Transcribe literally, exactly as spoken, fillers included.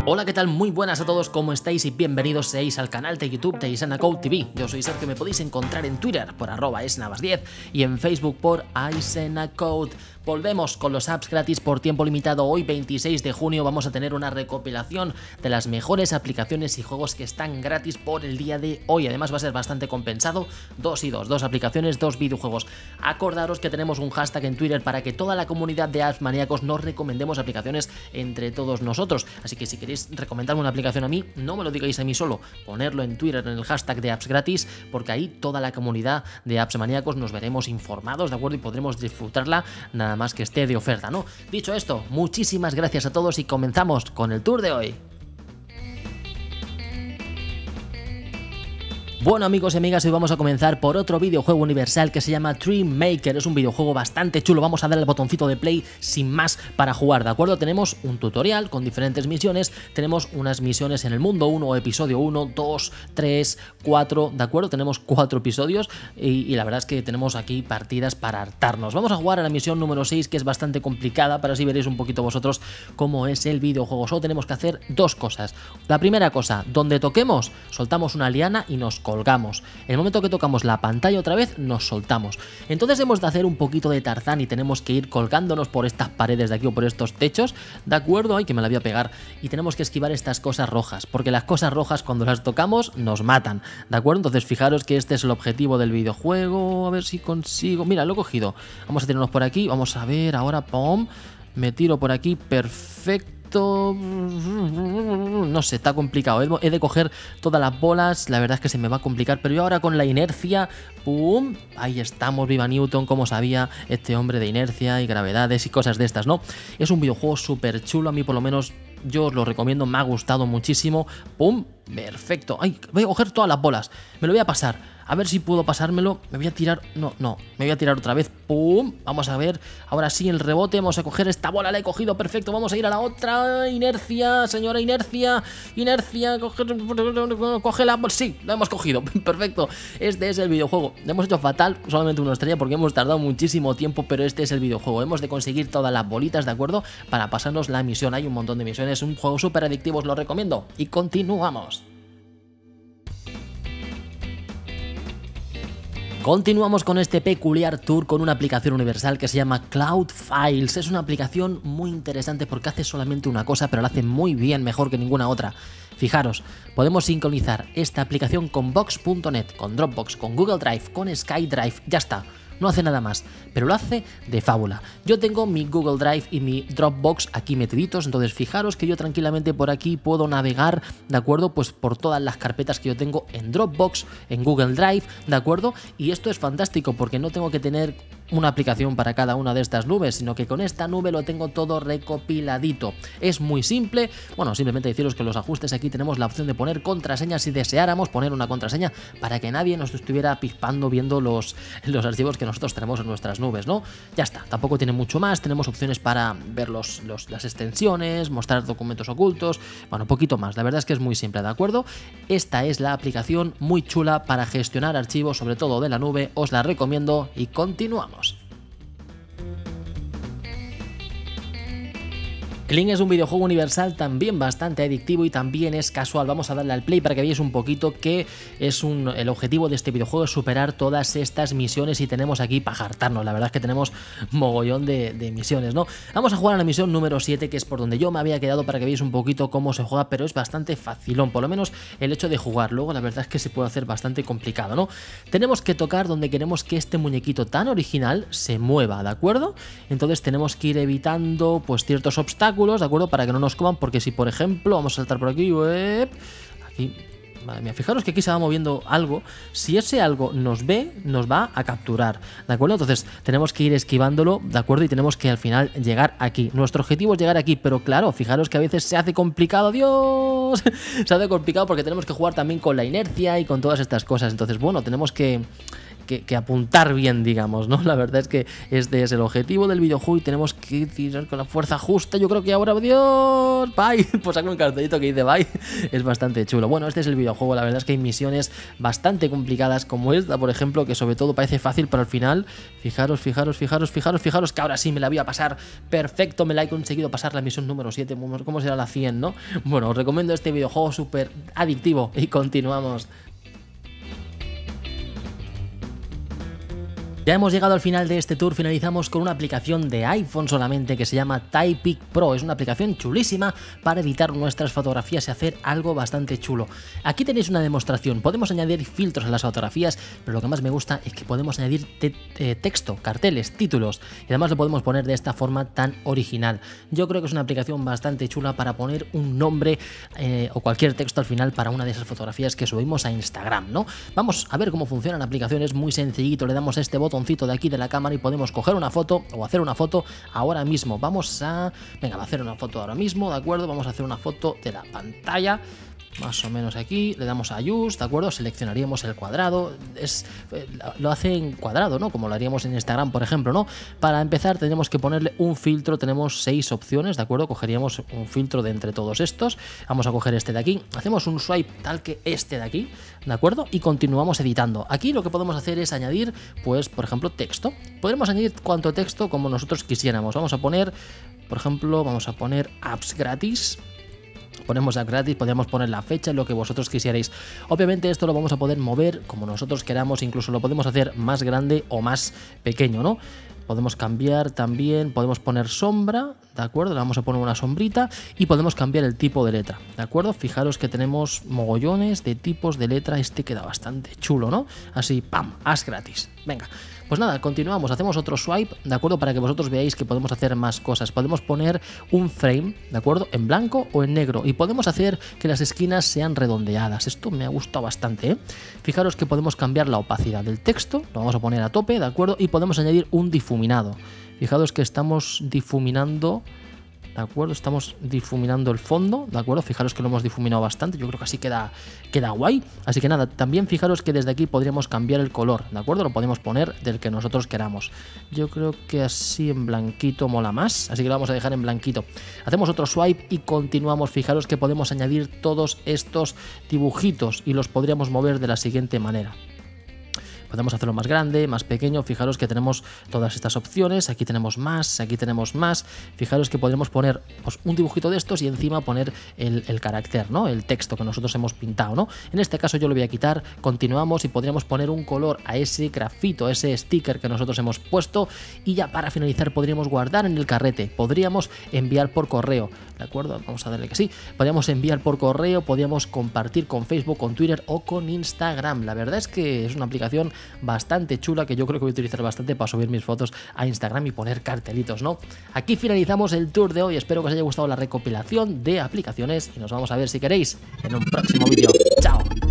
Hola, ¿qué tal? Muy buenas a todos, ¿cómo estáis? Y bienvenidos seáis al canal de YouTube de IsanaCode T V. Yo soy Sergio, me podéis encontrar en Twitter por arroba esnavas diez y en Facebook por IsanaCode. Volvemos con los apps gratis por tiempo limitado. Hoy veintiséis de junio vamos a tener una recopilación de las mejores aplicaciones y juegos que están gratis por el día de hoy. Además va a ser bastante compensado, dos y dos, dos aplicaciones, dos videojuegos. Acordaros que tenemos un hashtag en Twitter para que toda la comunidad de apps maníacos nos recomendemos aplicaciones entre todos nosotros. Así que si queréis recomendarme una aplicación a mí, no me lo digáis a mí solo, ponerlo en Twitter en el hashtag de apps gratis, porque ahí toda la comunidad de apps maníacos nos veremos informados, ¿de acuerdo? Y podremos disfrutarla nada más que esté de oferta, ¿no? Dicho esto, muchísimas gracias a todos y comenzamos con el tour de hoy. Bueno, amigos y amigas, hoy vamos a comenzar por otro videojuego universal que se llama Tree Maker. Es un videojuego bastante chulo, vamos a darle al botoncito de play sin más para jugar, ¿de acuerdo? Tenemos un tutorial con diferentes misiones, tenemos unas misiones en el mundo uno, episodio uno, dos, tres, cuatro, ¿de acuerdo? Tenemos cuatro episodios y, y la verdad es que tenemos aquí partidas para hartarnos. Vamos a jugar a la misión número seis, que es bastante complicada, para así veréis un poquito vosotros cómo es el videojuego. Solo tenemos que hacer dos cosas. La primera cosa, donde toquemos, soltamos una liana y nos colgamos. colgamos. En el momento que tocamos la pantalla otra vez, nos soltamos. Entonces hemos de hacer un poquito de Tarzán y tenemos que ir colgándonos por estas paredes de aquí o por estos techos, ¿de acuerdo? Ay, que me la voy a pegar. Y tenemos que esquivar estas cosas rojas, porque las cosas rojas cuando las tocamos nos matan, ¿de acuerdo? Entonces fijaros que este es el objetivo del videojuego. A ver si consigo... Mira, lo he cogido. Vamos a tirarnos por aquí. Vamos a ver ahora, pom. Me tiro por aquí, perfecto. No sé, está complicado. He de coger todas las bolas, la verdad es que se me va a complicar, pero yo ahora con la inercia, ¡pum! Ahí estamos, viva Newton, como sabía este hombre de inercia y gravedades y cosas de estas, ¿no? Es un videojuego súper chulo, a mí por lo menos yo os lo recomiendo, me ha gustado muchísimo. ¡Pum! Perfecto. ¡Ay! Voy a coger todas las bolas, me lo voy a pasar. A ver si puedo pasármelo. Me voy a tirar... No, no. Me voy a tirar otra vez. ¡Pum! Vamos a ver. Ahora sí, el rebote. Vamos a coger esta bola. La he cogido. Perfecto. Vamos a ir a la otra. Inercia. Señora Inercia. Inercia. Coge, coge la bola. Sí, la hemos cogido. Perfecto. Este es el videojuego. Lo hemos hecho fatal. Solamente una estrella porque hemos tardado muchísimo tiempo. Pero este es el videojuego. Hemos de conseguir todas las bolitas, ¿de acuerdo? Para pasarnos la misión. Hay un montón de misiones. Un juego súper adictivo. Os lo recomiendo. Y continuamos. Continuamos con este peculiar tour con una aplicación universal que se llama Cloud Files. Es una aplicación muy interesante porque hace solamente una cosa, pero la hace muy bien, mejor que ninguna otra. Fijaros, podemos sincronizar esta aplicación con Box punto net, con Dropbox, con Google Drive, con SkyDrive, ya está. No hace nada más, pero lo hace de fábula. Yo tengo mi Google Drive y mi Dropbox aquí metiditos, entonces fijaros que yo tranquilamente por aquí puedo navegar, ¿de acuerdo? Pues por todas las carpetas que yo tengo en Dropbox, en Google Drive, ¿de acuerdo? Y esto es fantástico porque no tengo que tener una aplicación para cada una de estas nubes, sino que con esta nube lo tengo todo recopiladito. Es muy simple, bueno, simplemente deciros que los ajustes aquí tenemos la opción de poner contraseña si deseáramos poner una contraseña para que nadie nos estuviera pispando viendo los, los archivos que nosotros tenemos en nuestras nubes, ¿no? Ya está, tampoco tiene mucho más, tenemos opciones para ver los, los, las extensiones, mostrar documentos ocultos, bueno, poquito más, la verdad es que es muy simple, ¿de acuerdo? Esta es la aplicación muy chula para gestionar archivos, sobre todo de la nube, os la recomiendo y continuamos. Kling es un videojuego universal también bastante adictivo y también es casual. Vamos a darle al play para que veáis un poquito que es un, el objetivo de este videojuego es superar todas estas misiones y tenemos aquí para jartarnos. La verdad es que tenemos mogollón de, de misiones, ¿no? Vamos a jugar a la misión número siete, que es por donde yo me había quedado para que veáis un poquito cómo se juega, pero es bastante facilón, por lo menos el hecho de jugar. Luego la verdad es que se puede hacer bastante complicado, ¿no? Tenemos que tocar donde queremos que este muñequito tan original se mueva, ¿de acuerdo? Entonces tenemos que ir evitando pues ciertos obstáculos, ¿de acuerdo? Para que no nos coman, porque si por ejemplo, vamos a saltar por aquí, ¡uep! Aquí, madre mía, fijaros que aquí se va moviendo algo, si ese algo nos ve, nos va a capturar, ¿de acuerdo? Entonces tenemos que ir esquivándolo, ¿de acuerdo? Y tenemos que al final llegar aquí, nuestro objetivo es llegar aquí, pero claro, fijaros que a veces se hace complicado, ¡Dios! Se hace complicado porque tenemos que jugar también con la inercia y con todas estas cosas, entonces bueno, tenemos que... que, que apuntar bien, digamos, ¿no? La verdad es que este es el objetivo del videojuego y tenemos que tirar con la fuerza justa. Yo creo que ahora, ¡Dios! ¡Bye! Pues saco un cartelito que dice bye. Es bastante chulo. Bueno, este es el videojuego. La verdad es que hay misiones bastante complicadas como esta, por ejemplo, que sobre todo parece fácil, pero al final, fijaros, fijaros, fijaros, fijaros, fijaros que ahora sí me la voy a pasar perfecto. Me la he conseguido pasar la misión número siete. ¿Cómo será la cien, no? Bueno, os recomiendo este videojuego súper adictivo y continuamos. Ya hemos llegado al final de este tour, finalizamos con una aplicación de iPhone solamente que se llama Typic Pro. Es una aplicación chulísima para editar nuestras fotografías y hacer algo bastante chulo. Aquí tenéis una demostración, podemos añadir filtros a las fotografías, pero lo que más me gusta es que podemos añadir te eh, texto, carteles, títulos, y además lo podemos poner de esta forma tan original. Yo creo que es una aplicación bastante chula para poner un nombre eh, o cualquier texto al final para una de esas fotografías que subimos a Instagram, ¿no? Vamos a ver cómo funciona la aplicación, es muy sencillito, le damos este botón de aquí de la cámara y podemos coger una foto o hacer una foto ahora mismo. Vamos a... Venga, va a hacer una foto ahora mismo, ¿de acuerdo? Vamos a hacer una foto de la pantalla. Más o menos aquí, le damos a Use, ¿de acuerdo? Seleccionaríamos el cuadrado, es, lo hace en cuadrado, ¿no? Como lo haríamos en Instagram, por ejemplo, ¿no? Para empezar tenemos que ponerle un filtro, tenemos seis opciones, ¿de acuerdo? Cogeríamos un filtro de entre todos estos, vamos a coger este de aquí, hacemos un swipe tal que este de aquí, ¿de acuerdo? Y continuamos editando. Aquí lo que podemos hacer es añadir, pues, por ejemplo, texto. Podremos añadir cuanto texto como nosotros quisiéramos. Vamos a poner, por ejemplo, vamos a poner apps gratis. Ponemos a gratis, podríamos poner la fecha, lo que vosotros quisierais. Obviamente esto lo vamos a poder mover como nosotros queramos, incluso lo podemos hacer más grande o más pequeño, ¿no? Podemos cambiar también, podemos poner sombra, ¿de acuerdo? Le vamos a poner una sombrita y podemos cambiar el tipo de letra, ¿de acuerdo? Fijaros que tenemos mogollones de tipos de letra, este queda bastante chulo, ¿no? Así, ¡pam! Haz gratis. Venga, pues nada, continuamos, hacemos otro swipe, ¿de acuerdo? Para que vosotros veáis que podemos hacer más cosas. Podemos poner un frame, ¿de acuerdo? En blanco o en negro y podemos hacer que las esquinas sean redondeadas. Esto me ha gustado bastante, ¿eh? Fijaros que podemos cambiar la opacidad del texto, lo vamos a poner a tope, ¿de acuerdo? Y podemos añadir un difuminado. Fijaros que estamos difuminando, ¿de acuerdo? Estamos difuminando el fondo, ¿de acuerdo? Fijaros que lo hemos difuminado bastante, yo creo que así queda, queda guay. Así que nada, también fijaros que desde aquí podríamos cambiar el color, ¿de acuerdo? Lo podemos poner del que nosotros queramos. Yo creo que así en blanquito mola más, así que lo vamos a dejar en blanquito. Hacemos otro swipe y continuamos. Fijaros que podemos añadir todos estos dibujitos y los podríamos mover de la siguiente manera. Podemos hacerlo más grande, más pequeño, fijaros que tenemos todas estas opciones, aquí tenemos más, aquí tenemos más, fijaros que podremos poner pues, un dibujito de estos y encima poner el, el carácter, ¿no? El texto que nosotros hemos pintado, ¿no? En este caso yo lo voy a quitar, continuamos y podríamos poner un color a ese grafito, a ese sticker que nosotros hemos puesto y ya para finalizar podríamos guardar en el carrete, podríamos enviar por correo, ¿de acuerdo? Vamos a darle que sí, podríamos enviar por correo, podríamos compartir con Facebook, con Twitter o con Instagram. La verdad es que es una aplicación bastante chula que yo creo que voy a utilizar bastante para subir mis fotos a Instagram y poner cartelitos, ¿no? Aquí finalizamos el tour de hoy, espero que os haya gustado la recopilación de aplicaciones y nos vamos a ver si queréis en un próximo vídeo. ¡Chao!